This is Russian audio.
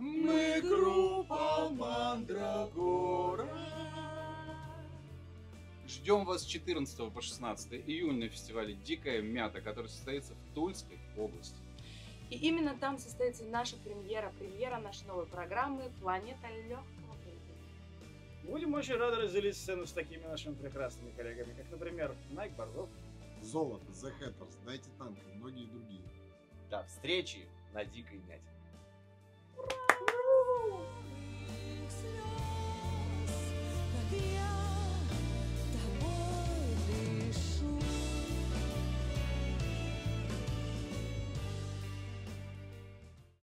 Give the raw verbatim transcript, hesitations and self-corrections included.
Мы группа Мандрагора. Ждем вас с четырнадцатого по шестнадцатое июня на фестивале «Дикая мята», который состоится в Тульской области. И именно там состоится наша премьера, премьера нашей новой программы «Планета легкого поведения». Будем очень рады разделить сцену с такими нашими прекрасными коллегами, как, например, Найк Борзов, Золото, The Hatters, Дайте танк и многие другие. До встречи на Дикой мяте. Ура!